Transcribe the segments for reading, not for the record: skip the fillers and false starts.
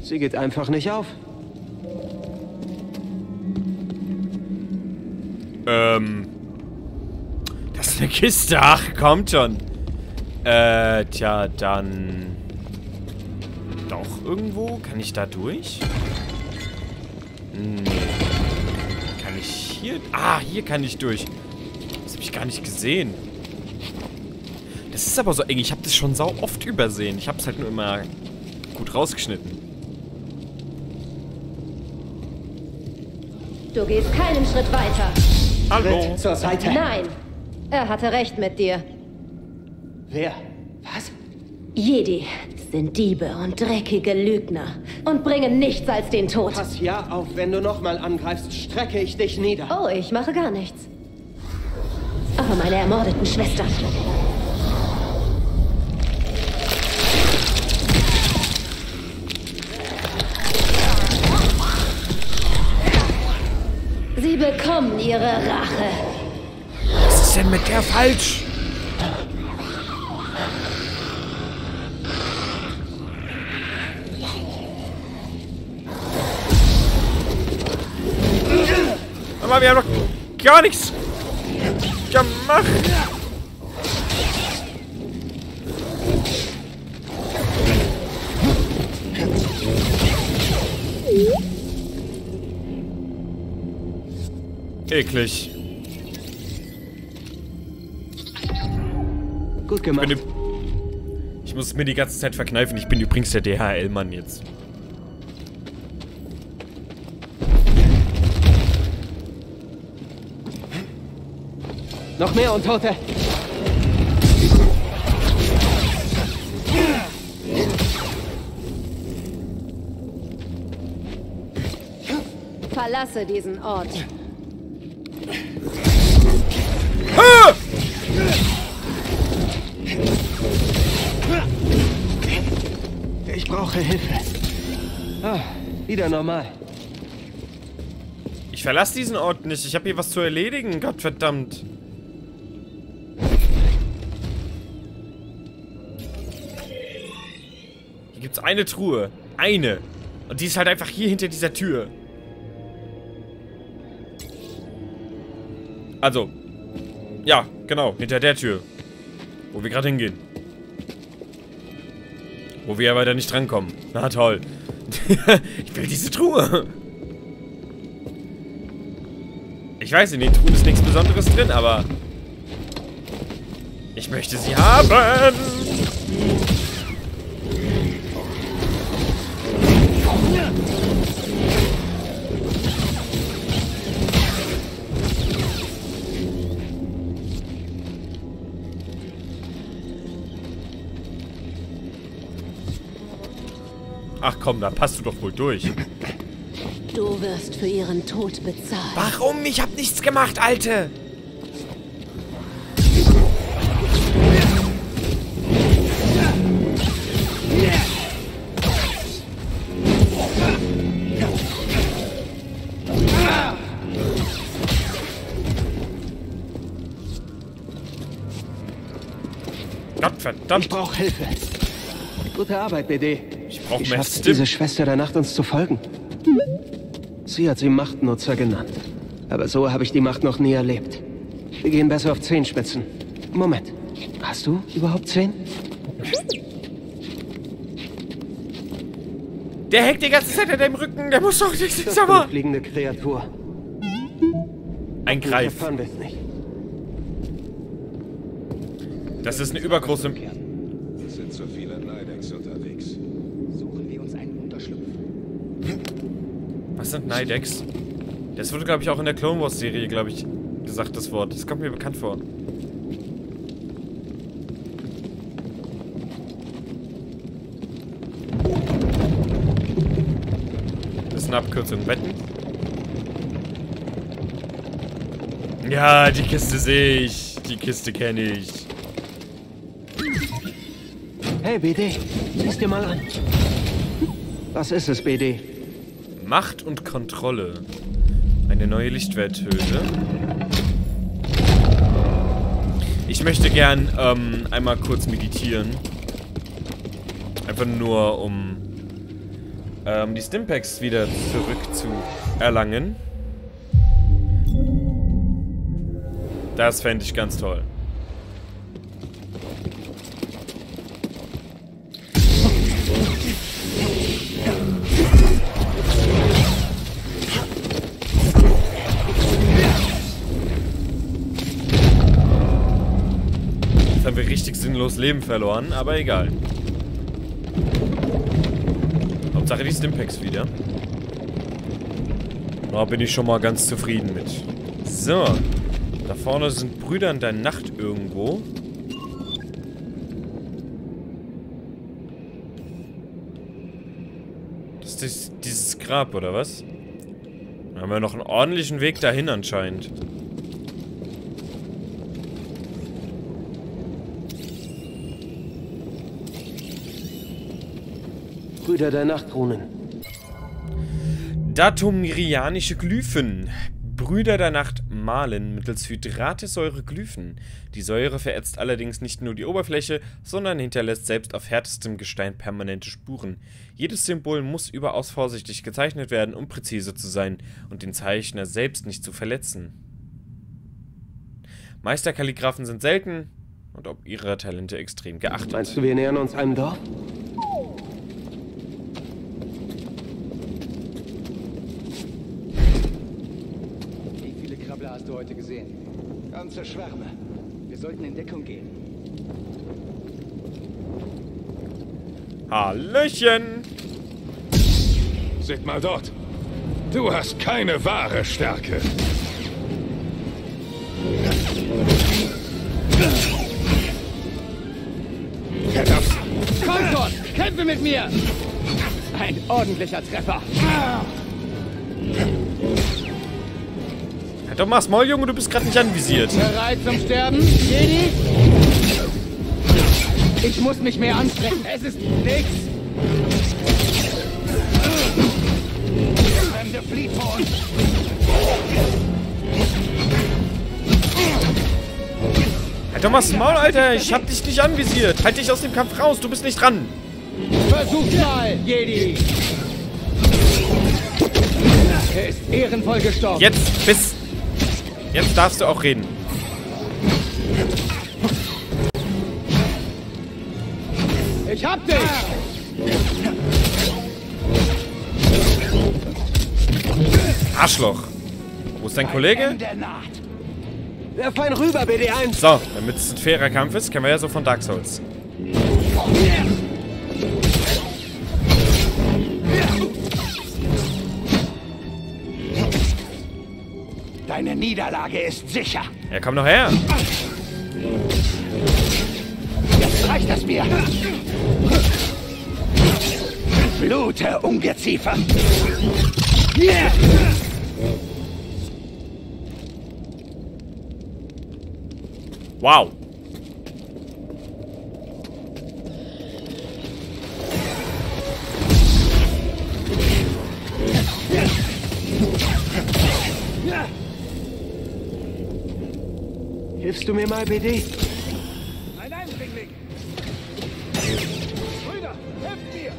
Sie geht einfach nicht auf. Das ist eine Kiste. Ach, kommt schon. Tja, dann... Doch, irgendwo? Kann ich da durch? Nee. Kann ich hier... Ah, hier kann ich durch. Das habe ich gar nicht gesehen. Das ist aber so eng. Ich habe das schon sau oft übersehen. Ich habe es halt nur immer gut rausgeschnitten. Du gehst keinen Schritt weiter. Hallo. Zur Seite. Nein, er hatte recht mit dir. Wer? Was? Jedi sind Diebe und dreckige Lügner und bringen nichts als den Tod. Pass ja auf, wenn du nochmal angreifst, strecke ich dich nieder. Oh, ich mache gar nichts. Aber meine ermordeten Schwestern. Sie bekommen ihre Rache. Was ist denn mit der falsch? Aber wir haben doch gar nichts gemacht. Eklig. Gut gemacht. Ich muss es mir die ganze Zeit verkneifen. Ich bin übrigens der DHL-Mann jetzt. Noch mehr Untote. Verlasse diesen Ort. Ah! Ich brauche Hilfe. Ah, wieder normal. Ich verlasse diesen Ort nicht. Ich habe hier was zu erledigen. Gottverdammt. Hier gibt's eine Truhe. Eine. Und die ist halt einfach hier hinter dieser Tür. Also. Ja, genau. Hinter der Tür. Wo wir gerade hingehen. Wo wir aber da nicht drankommen. Na toll. Ich will diese Truhe. Ich weiß, in den Truhen ist nichts Besonderes drin, aber... Ich möchte sie haben. Ach komm, da passt du doch wohl durch. Du wirst für ihren Tod bezahlen. Warum? Ich hab nichts gemacht, Alte! Gottverdammt! Ich brauche Hilfe. Gute Arbeit, BD. Ich brauche Wie mehr schafft Stimmen. diese Schwester der Nacht uns zu folgen? Sie hat sie Machtnutzer genannt. Aber so habe ich die Macht noch nie erlebt. Wir gehen besser auf Zehenspitzen. Moment. Hast du überhaupt 10? Der hängt die ganze Zeit an deinem Rücken. Der muss doch nichts Das ist eine aber. fliegende Kreatur. Ein Greif. Verfahren wir es nicht. Das ist eine übergroße... Es sind zu viele Nidex unterwegs. Suchen wir uns einen Unterschlupf. Was sind Nidex? Das wurde, glaube ich, auch in der Clone Wars Serie, glaube ich, gesagt, das Wort. Das kommt mir bekannt vor. Das ist eine Abkürzung. Wetten? Ja, die Kiste sehe ich. Die Kiste kenne ich. Hey, BD. Sieh's dir mal an. Was ist es, BD? Macht und Kontrolle. Eine neue Lichtwerthöhle. Ich möchte gern einmal kurz meditieren. Einfach nur, um die Stimpaks wieder zurück zu erlangen. Das fände ich ganz toll. Jetzt haben wir richtig sinnlos Leben verloren, aber egal. Hauptsache die Stimpaks wieder. Da bin ich schon mal ganz zufrieden mit. So. Da vorne sind Brüder in der Nacht irgendwo. Das ist dieses Grab, oder was? Da haben wir noch einen ordentlichen Weg dahin anscheinend. Brüder der Nachtrunen. Datumirianische Glyphen. Brüder der Nacht malen mittels Hydratesäure Glyphen. Die Säure verätzt allerdings nicht nur die Oberfläche, sondern hinterlässt selbst auf härtestem Gestein permanente Spuren. Jedes Symbol muss überaus vorsichtig gezeichnet werden, um präzise zu sein und den Zeichner selbst nicht zu verletzen. Meisterkalligraphen sind selten und ob ihrer Talente extrem geachtet. Meinst du, wir nähern uns einem Dorf? Hast du heute gesehen? Ganze Schwärme. Wir sollten in Deckung gehen. Hallöchen! Seht mal dort. Du hast keine wahre Stärke. Komm schon! Kämpfe mit mir! Ein ordentlicher Treffer. Halt doch mal das Maul, Junge, du bist gerade nicht anvisiert. Bereit zum Sterben, Jedi? Ich muss mich mehr anstrengen. Es ist nichts. Fremde flieht vor uns. Halt doch mal das Maul, Alter. Ich hab dich nicht anvisiert. Halt dich aus dem Kampf raus. Du bist nicht dran. Versuch mal, Jedi. Er ist ehrenvoll gestorben. Jetzt darfst du auch reden. Ich hab dich! Arschloch. Wo ist dein Kollege? Werf fein rüber, BD1! So, damit es ein fairer Kampf ist, kennen wir ja so von Dark Souls. Deine Niederlage ist sicher. Ja, komm noch her. Jetzt reicht es mir. Blute, Ungeziefer. Yeah. Wow. Hilfst du mir mal, BD? Ein Eindringling. Brüder, helft mir.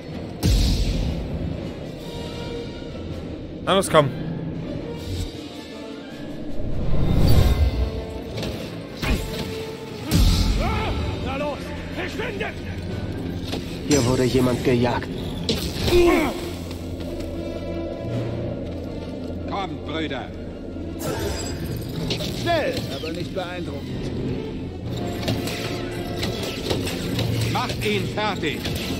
Na los, komm. Na los, verschwindet! Hier wurde jemand gejagt. Kommt, Brüder. Schnell, aber nicht beeindruckend. Macht ihn fertig.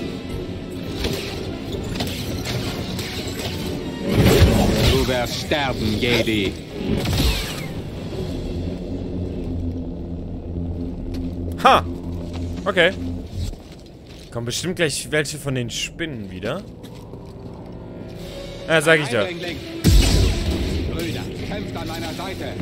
Du wirst sterben, Jedi. Ha! Okay. Kommen bestimmt gleich welche von den Spinnen wieder. Ja, sag ich ja. Eindringling. Brüder, kämpft an meiner Seite.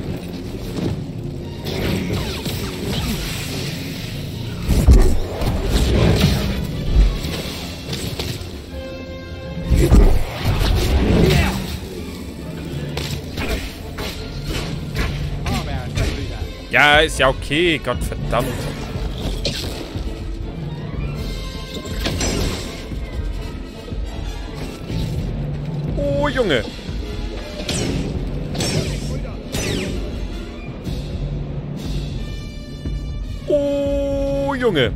Vorwärts, Brüder. Ja, ist ja okay. Gott verdammt. Junge. Oh, Junge.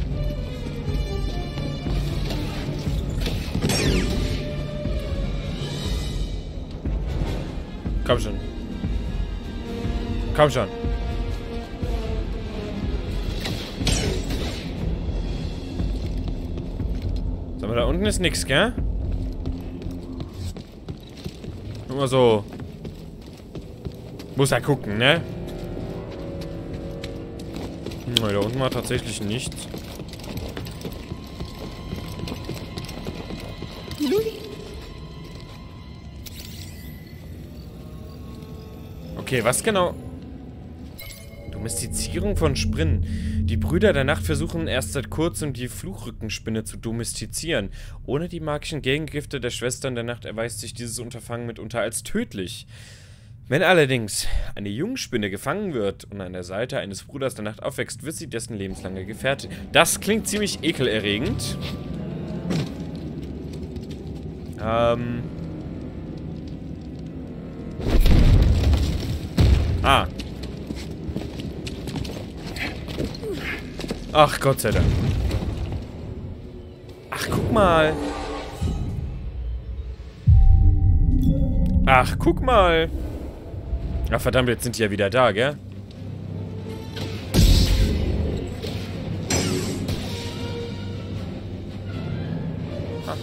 Komm schon. Komm schon. Sag mal, da unten ist nix, gell? Nur mal so. Muss er gucken, ne? Da unten war tatsächlich nichts. Okay, was genau? Domestizierung von Spinnen. Die Brüder der Nacht versuchen erst seit kurzem die Fluchrückenspinne zu domestizieren. Ohne die magischen Gegengifte der Schwestern der Nacht erweist sich dieses Unterfangen mitunter als tödlich. Wenn allerdings eine Jungspinne gefangen wird und an der Seite eines Bruders der Nacht aufwächst, wird sie dessen lebenslange Gefährtin. Das klingt ziemlich ekelerregend. Ach, Gott sei Dank. Ach, guck mal. Ach, guck mal. Ach, verdammt, jetzt sind die ja wieder da, gell? Ah.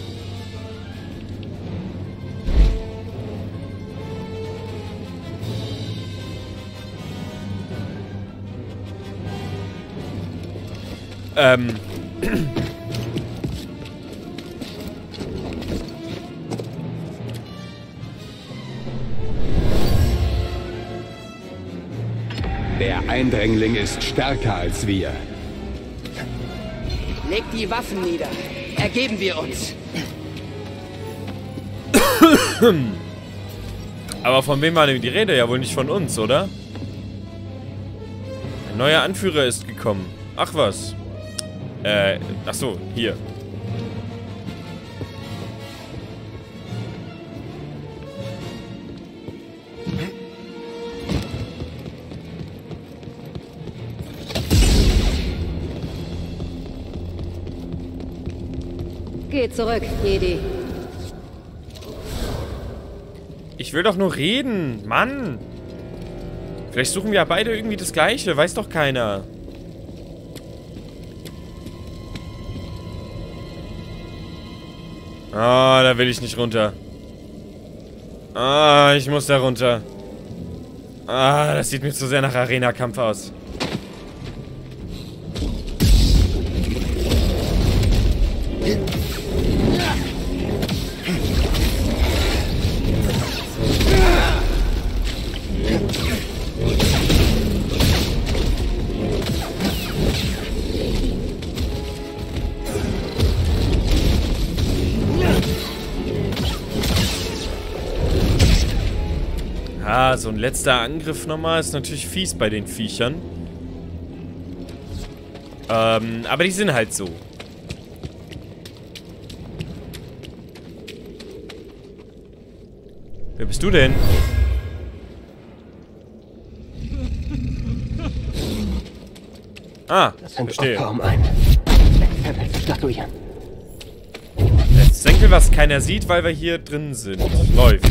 Der Eindringling ist stärker als wir. Legt die Waffen nieder. Ergeben wir uns. Aber von wem war denn die Rede? Ja wohl nicht von uns, oder? Ein neuer Anführer ist gekommen. Ach was. Ach so, hier. Geh zurück, Jedi. Ich will doch nur reden, Mann. Vielleicht suchen wir ja beide irgendwie das Gleiche, weiß doch keiner. Ah, da will ich nicht runter. Ah, ich muss da runter. Ah, das sieht mir zu sehr nach Arena-Kampf aus. Ah, so ein letzter Angriff nochmal ist natürlich fies bei den Viechern. Aber die sind halt so. Wer bist du denn? Ah, Das sind verstehe. Opfer um ein verwelkte Statuen. Jetzt senkel, was keiner sieht, weil wir hier drin sind. Läuft.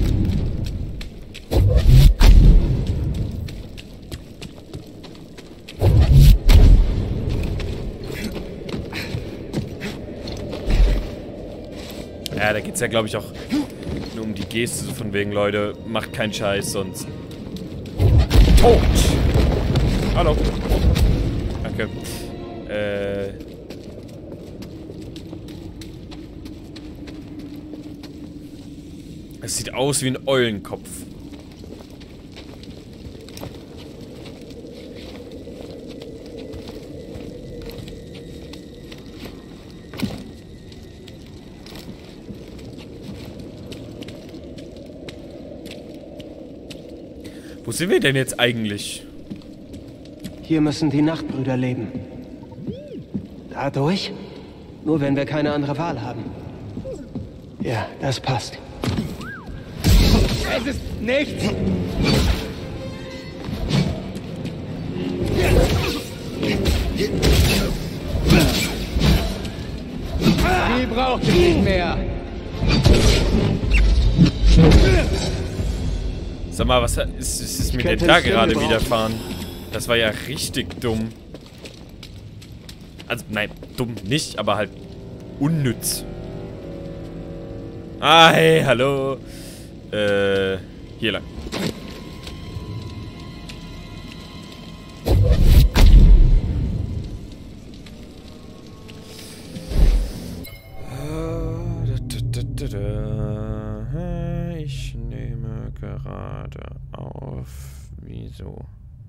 Ja, da geht's ja, glaube ich, auch nur um die Geste, so von wegen, Leute, macht keinen Scheiß, sonst... Tot! Hallo. Danke. Es sieht aus wie ein Eulenkopf. Wo sind wir denn jetzt eigentlich? Hier müssen die Nachtbrüder leben. Dadurch? Nur wenn wir keine andere Wahl haben. Ja, das passt. Es ist nichts. Die braucht es nicht mehr. Sag mal, was ist mir denn könnte da einen gerade Stimmen widerfahren? Das war ja richtig dumm. Also, nein, dumm nicht, aber halt unnütz. Ah, hey, hallo. Hier lang. Ich nehme gerade auf. Wieso?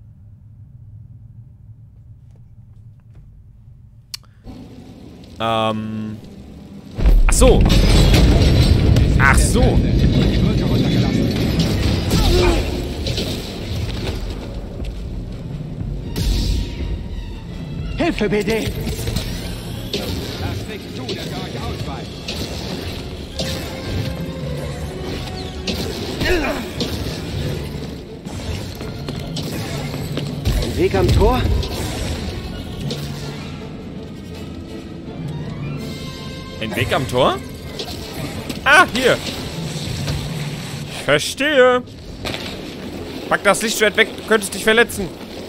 Ach so. Ach so. Hilfe, BD! Lasst nichts tun, dass ihr euch ausweicht. Ein Weg am Tor? Ein Weg am Tor? Ah, hier. Ich verstehe. Pack das Lichtschwert weg, du könntest dich verletzen.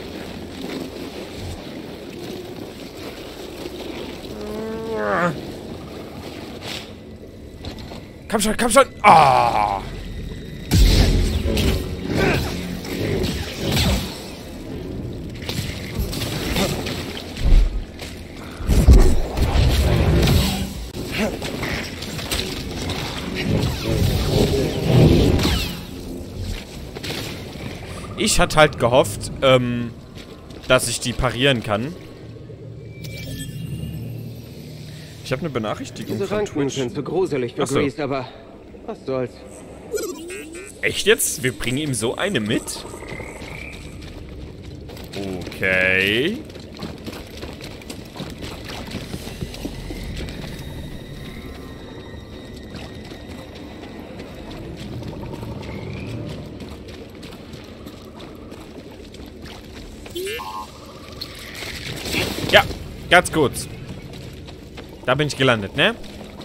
Komm schon, komm schon. Ah. Ich hatte halt gehofft, dass ich die parieren kann. Ich habe eine Benachrichtigung Diese von Ranken Twitch. sind zu gruselig für Ach so. Grease, aber was soll's. Echt jetzt? Wir bringen ihm so eine mit? Okay. Ja, ganz kurz. Da bin ich gelandet, ne?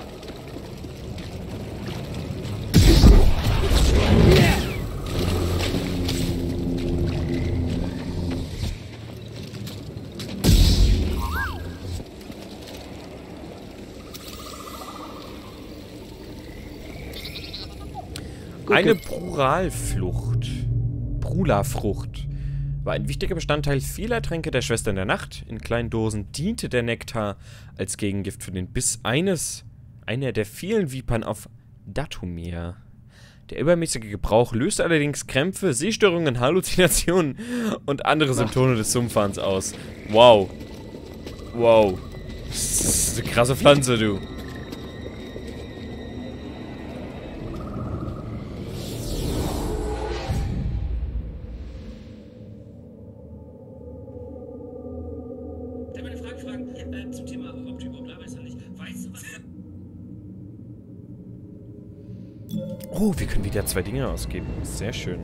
Eine Prula-Frucht war ein wichtiger Bestandteil vieler Tränke der Schwestern der Nacht. In kleinen Dosen diente der Nektar als Gegengift für den Biss einer der vielen Vipern auf Dathomir. Der übermäßige Gebrauch löste allerdings Krämpfe, Sehstörungen, Halluzinationen und andere Symptome des Sumpfahns aus. Wow. Wow. Das ist eine krasse Pflanze, du. Zum Thema, ob du überhaupt arbeitest oder nicht. Weißt du was? Oh, wir können wieder 2 Dinge ausgeben. Sehr schön.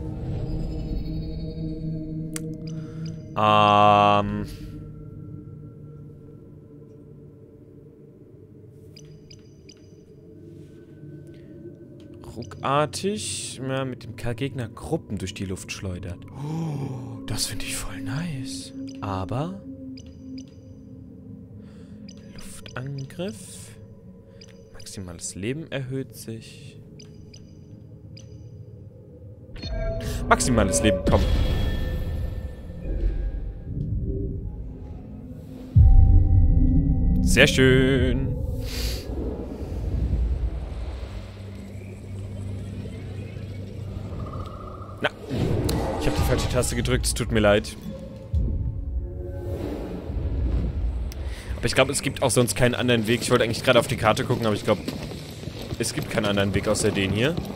Ruckartig mit dem Gegner Gruppen durch die Luft schleudert. Oh, das finde ich voll nice. Aber Luftangriff. Maximales Leben erhöht sich. Maximales Leben, komm. Sehr schön. Na, ich habe die falsche Taste gedrückt, es tut mir leid. Aber ich glaube, es gibt auch sonst keinen anderen Weg. Ich wollte eigentlich gerade auf die Karte gucken, aber ich glaube, es gibt keinen anderen Weg außer den hier.